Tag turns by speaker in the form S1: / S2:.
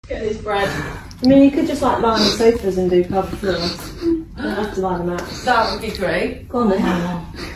S1: Get this bread.
S2: I mean, you could just like lie on the sofas and do covered floors. You don't have to lie them out.
S1: That would be great.
S2: Go on then.